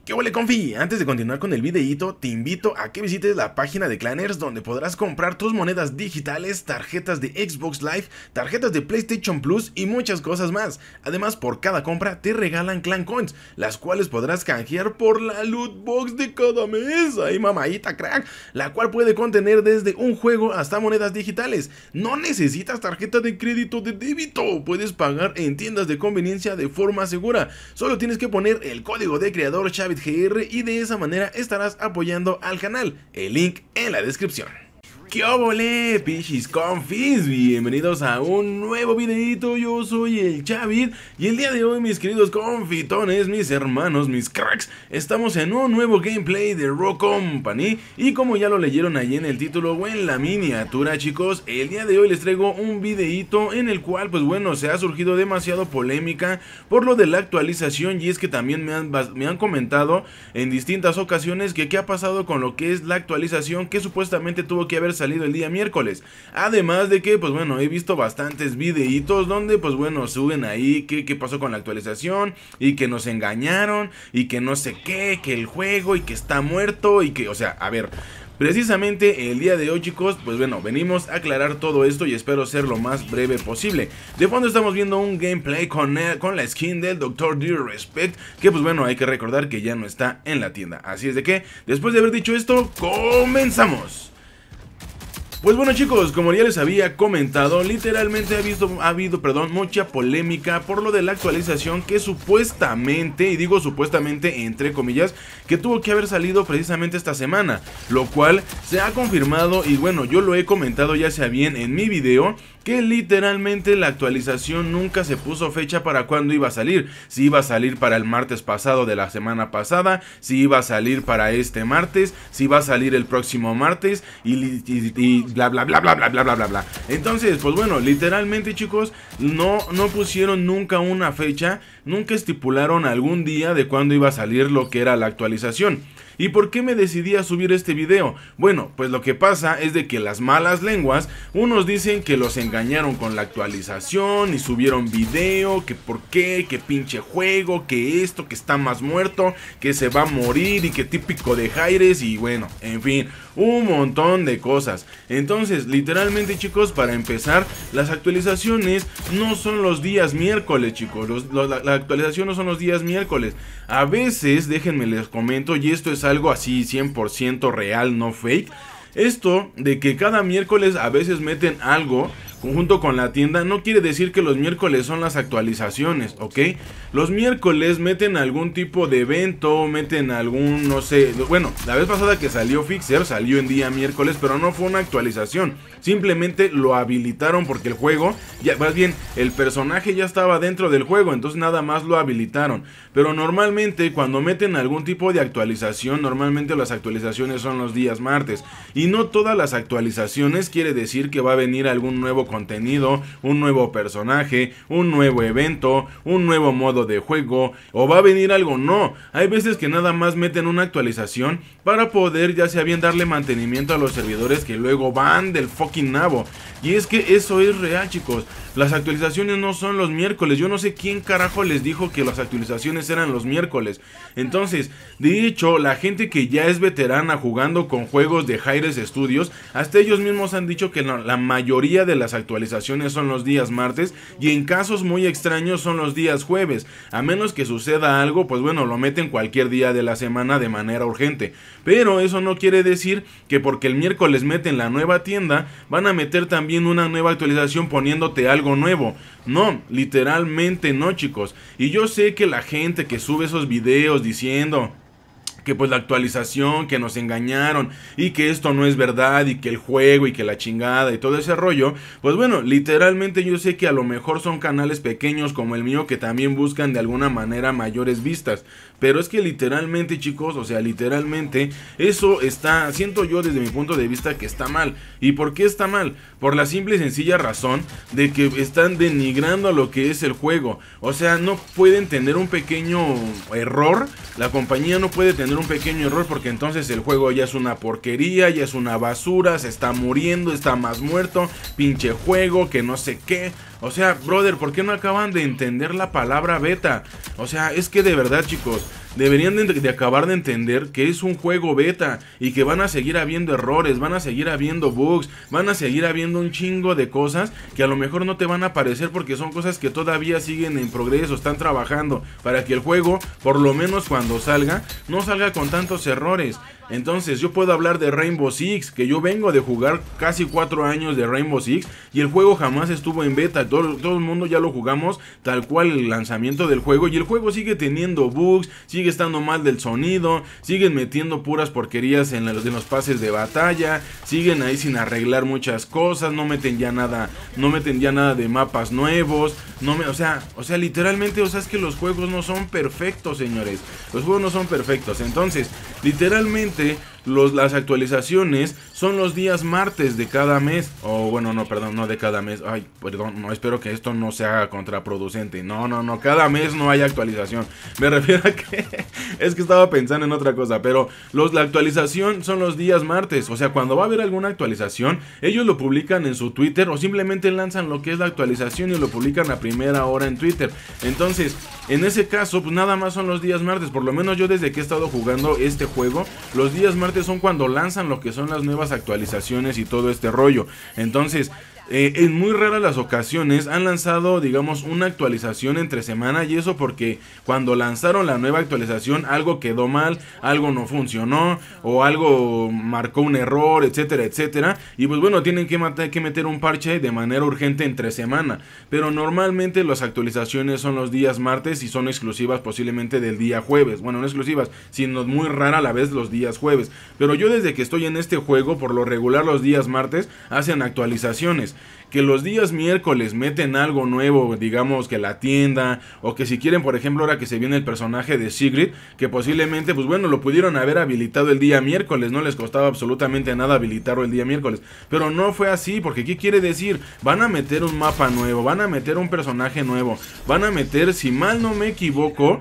¿Qué huele, confi? Antes de continuar con el videíto, te invito a que visites la página de Clanners, donde podrás comprar tus monedas digitales, tarjetas de Xbox Live, tarjetas de PlayStation Plus y muchas cosas más. Además, por cada compra te regalan Clan Coins, las cuales podrás canjear por la loot box de cada mes. ¡Ay, mamadita crack! La cual puede contener desde un juego hasta monedas digitales. No necesitas tarjeta de crédito de débito, puedes pagar en tiendas de conveniencia de forma segura. Solo tienes que poner el código de creador Xavid GR y de esa manera estarás apoyando al canal. El link en la descripción. ¿Qué óvole, pichis confis? Bienvenidos a un nuevo videito. Yo soy el Xavid y el día de hoy, mis queridos confitones, mis hermanos, mis cracks, estamos en un nuevo gameplay de Rogue Company. Y como ya lo leyeron ahí en el título o en la miniatura, chicos, el día de hoy les traigo un videito en el cual, pues bueno, se ha surgido demasiado polémica por lo de la actualización. Y es que también me han comentado en distintas ocasiones que qué ha pasado con lo que es la actualización que supuestamente tuvo que haber salido el día miércoles. Además de que, pues bueno, he visto bastantes videitos donde, pues bueno, suben ahí qué pasó con la actualización y que nos engañaron y que no sé qué, que el juego y que está muerto y que, o sea, a ver, precisamente el día de hoy, chicos, pues bueno, venimos a aclarar todo esto y espero ser lo más breve posible. De fondo estamos viendo un gameplay con la skin del Dr. Disrespect, que pues bueno, hay que recordar que ya no está en la tienda. Así es de que, después de haber dicho esto, comenzamos. Pues bueno, chicos, como ya les había comentado, literalmente ha habido mucha polémica por lo de la actualización que supuestamente, y digo supuestamente entre comillas, que tuvo que haber salido precisamente esta semana, lo cual se ha confirmado. Y bueno, yo lo he comentado ya sea bien en mi video, que literalmente la actualización nunca se puso fecha para cuándo iba a salir. Si iba a salir para el martes pasado de la semana pasada, si iba a salir para este martes, si iba a salir el próximo martes y bla bla bla bla bla bla bla bla bla. Entonces, pues bueno, literalmente, chicos, no pusieron nunca una fecha, nunca estipularon algún día de cuándo iba a salir lo que era la actualización. ¿Y por qué me decidí a subir este video? Bueno, pues lo que pasa es de que las malas lenguas, unos dicen que los engañaron con la actualización y subieron video, que por qué, que pinche juego, que esto, que está más muerto, que se va a morir y que típico de Jaires y bueno, en fin, un montón de cosas. Entonces, literalmente, chicos, para empezar, las actualizaciones no son los días miércoles, chicos. La actualización no son los días miércoles. A veces, déjenme les comento, y esto es algo así 100% real, no fake. Esto de que cada miércoles a veces meten algo junto con la tienda, no quiere decir que los miércoles son las actualizaciones, ¿ok? Los miércoles meten algún tipo de evento, meten algún, no sé, bueno, la vez pasada que salió Fixer, salió en día miércoles, pero no fue una actualización, simplemente lo habilitaron porque el juego, más bien, el personaje ya estaba dentro del juego, entonces nada más lo habilitaron. Pero normalmente cuando meten algún tipo de actualización, normalmente las actualizaciones son los días martes, y no todas las actualizaciones quiere decir que va a venir algún nuevo contenido, un nuevo personaje, un nuevo evento, un nuevo modo de juego, o va a venir algo. No, hay veces que nada más meten una actualización para poder ya sea bien darle mantenimiento a los servidores que luego van del fucking nabo. Y es que eso es real, chicos. Las actualizaciones no son los miércoles. Yo no sé quién carajo les dijo que las actualizaciones eran los miércoles. Entonces, de hecho, la gente que ya es veterana jugando con juegos de Jaires Studios, hasta ellos mismos han dicho que la mayoría de las actualizaciones son los días martes, y en casos muy extraños son los días jueves. A menos que suceda algo, pues bueno, lo meten cualquier día de la semana de manera urgente. Pero eso no quiere decir que porque el miércoles meten la nueva tienda, van a meter también una nueva actualización poniéndote algo nuevo. No, literalmente no, chicos. Y yo sé que la gente que sube esos videos diciendo que pues la actualización, que nos engañaron y que esto no es verdad y que el juego y que la chingada y todo ese rollo, pues bueno, literalmente yo sé que a lo mejor son canales pequeños como el mío que también buscan de alguna manera mayores vistas, pero es que literalmente, chicos, o sea, literalmente eso está, siento yo desde mi punto de vista que está mal. ¿Y por qué está mal? Por la simple y sencilla razón de que están denigrando a lo que es el juego. O sea, no pueden tener un pequeño error, la compañía no puede tener un pequeño error porque entonces el juego ya es una porquería, ya es una basura, se está muriendo, está más muerto, pinche juego, que no sé qué. O sea, brother, ¿por qué no acaban de entender la palabra beta? O sea, es que de verdad, chicos, deberían de acabar de entender que es un juego beta y que van a seguir habiendo errores, van a seguir habiendo bugs, van a seguir habiendo un chingo de cosas que a lo mejor no te van a aparecer porque son cosas que todavía siguen en progreso, están trabajando para que el juego, por lo menos cuando salga, no salga con tantos errores. Entonces yo puedo hablar de Rainbow Six, que yo vengo de jugar casi 4 años de Rainbow Six y el juego jamás estuvo en beta, todo el mundo ya lo jugamos tal cual el lanzamiento del juego y el juego sigue teniendo bugs, sigue estando mal del sonido, siguen metiendo puras porquerías en los pases de batalla, siguen ahí sin arreglar muchas cosas, no meten ya nada de mapas nuevos, o sea literalmente, o sea, es que los juegos no son perfectos, señores, los juegos no son perfectos. Entonces literalmente las actualizaciones son los días martes de cada mes. O bueno, no, perdón, no de cada mes. Ay, perdón, no, espero que esto no se haga contraproducente. No, cada mes no hay actualización. Me refiero a que es que estaba pensando en otra cosa. Pero la actualización son los días martes. O sea, cuando va a haber alguna actualización, ellos lo publican en su Twitter o simplemente lanzan lo que es la actualización y lo publican a primera hora en Twitter. Entonces, en ese caso, pues nada más son los días martes. Por lo menos yo desde que he estado jugando este juego, los días martes son cuando lanzan lo que son las nuevas actualizaciones y todo este rollo. Entonces, en muy raras las ocasiones han lanzado, digamos, una actualización entre semana, y eso porque cuando lanzaron la nueva actualización algo quedó mal, algo no funcionó o algo marcó un error, etcétera, etcétera, y pues bueno, tienen que meter un parche de manera urgente entre semana. Pero normalmente las actualizaciones son los días martes y son exclusivas posiblemente del día jueves. Bueno, no exclusivas, sino muy rara a la vez los días jueves. Pero yo desde que estoy en este juego, por lo regular los días martes hacen actualizaciones. Que los días miércoles meten algo nuevo, digamos que la tienda, o que si quieren, por ejemplo, ahora que se viene el personaje de Sigrid, que posiblemente, pues bueno, lo pudieron haber habilitado el día miércoles, no les costaba absolutamente nada habilitarlo el día miércoles, pero no fue así, porque ¿qué quiere decir? Van a meter un mapa nuevo, van a meter un personaje nuevo, van a meter, si mal no me equivoco,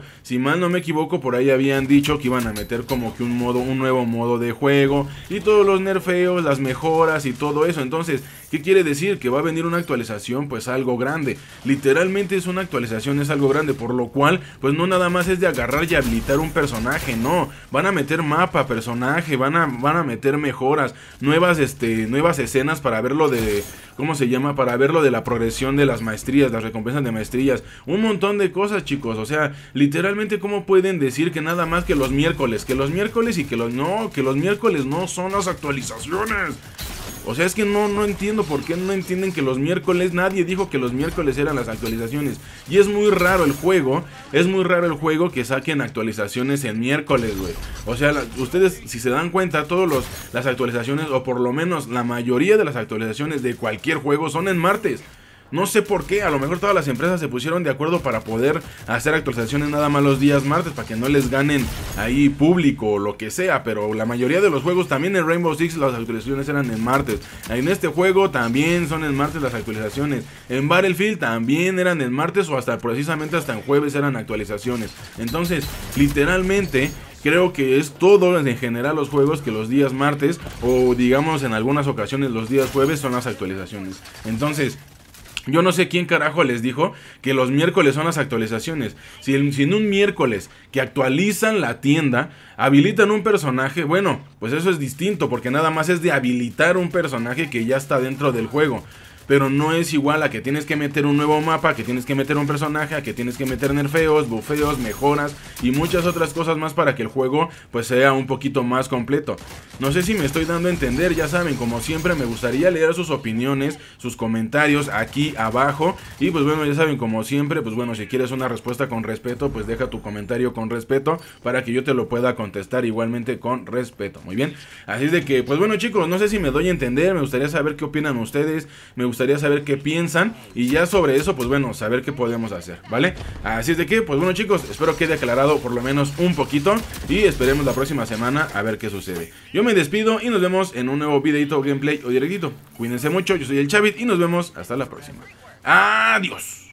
por ahí habían dicho que iban a meter como que un nuevo modo de juego, y todos los nerfeos, las mejoras y todo eso. Entonces, ¿qué quiere decir? Que va a venir una actualización, pues algo grande. Literalmente es una actualización, es algo grande, por lo cual, pues no nada más es de agarrar y habilitar un personaje, no. Van a meter mapa, personaje, van a meter mejoras, nuevas escenas para ver lo de, ¿cómo se llama? Para ver lo de la progresión de las maestrías, las recompensas de maestrías, un montón de cosas, chicos. O sea, literalmente, ¿cómo pueden decir que nada más que los miércoles y que los miércoles no son las actualizaciones? O sea, es que no entiendo por qué no entienden que los miércoles, nadie dijo que los miércoles eran las actualizaciones. Y es muy raro el juego que saquen actualizaciones en miércoles, güey. O sea, ustedes, si se dan cuenta, las actualizaciones, o por lo menos la mayoría de las actualizaciones de cualquier juego son en martes. No sé por qué, a lo mejor todas las empresas se pusieron de acuerdo para poder hacer actualizaciones nada más los días martes, para que no les ganen ahí público o lo que sea. Pero la mayoría de los juegos, también en Rainbow Six, las actualizaciones eran en martes. En este juego también son en martes las actualizaciones. En Battlefield también eran en martes, o precisamente hasta en jueves eran actualizaciones. Entonces, literalmente, creo que es todo en general los juegos que los días martes, o digamos en algunas ocasiones los días jueves, son las actualizaciones. Entonces, yo no sé quién carajo les dijo que los miércoles son las actualizaciones. Si en un miércoles que actualizan la tienda, habilitan un personaje, bueno, pues eso es distinto, porque nada más es de habilitar un personaje que ya está dentro del juego. Pero no es igual a que tienes que meter un nuevo mapa, que tienes que meter un personaje, a que tienes que meter nerfeos, bufeos, mejoras y muchas otras cosas más para que el juego pues sea un poquito más completo. No sé si me estoy dando a entender. Ya saben, como siempre me gustaría leer sus opiniones, sus comentarios aquí abajo. Y pues bueno, ya saben, como siempre, pues bueno, si quieres una respuesta con respeto, pues deja tu comentario con respeto para que yo te lo pueda contestar igualmente con respeto. Muy bien, así es de que, pues bueno, chicos, no sé si me doy a entender. Me gustaría saber qué opinan ustedes, me gustaría saber qué piensan, y ya sobre eso, pues bueno, saber qué podemos hacer, ¿vale? Así es de que, pues bueno, chicos, espero quede aclarado por lo menos un poquito, y esperemos la próxima semana a ver qué sucede. Yo me despido y nos vemos en un nuevo videito, gameplay o directito. Cuídense mucho, yo soy el Chavit y nos vemos hasta la próxima. Adiós.